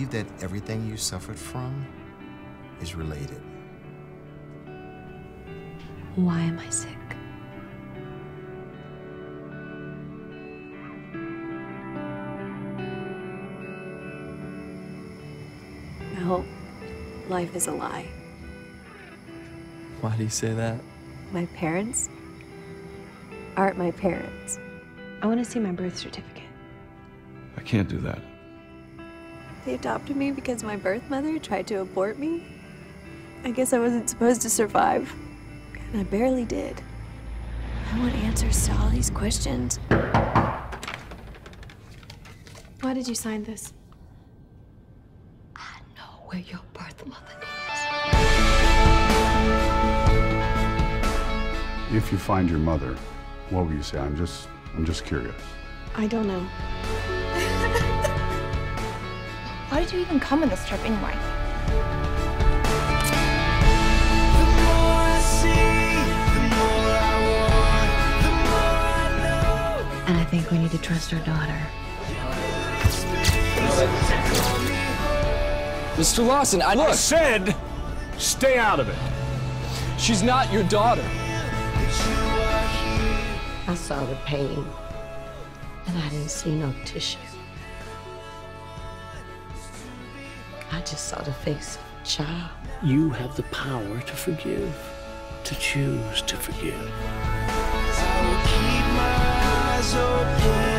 believe that everything you suffered from is related. Why am I sick? I hope life is a lie. Why do you say that? My parents aren't my parents. I want to see my birth certificate. I can't do that. They adopted me because my birth mother tried to abort me. I guess I wasn't supposed to survive, and I barely did. I want answers to all these questions. Why did you sign this? I know where your birth mother is. If you find your mother, what will you say? I'm just curious. I don't know. Why did you even come on this trip anyway? And I think we need to trust our daughter. Mr. Lawson, I said, stay out of it. she's not your daughter. I saw the pain, and I didn't see no tissue. I just saw the face of a child. You have the power to forgive, to choose to forgive. I will keep my eyes open.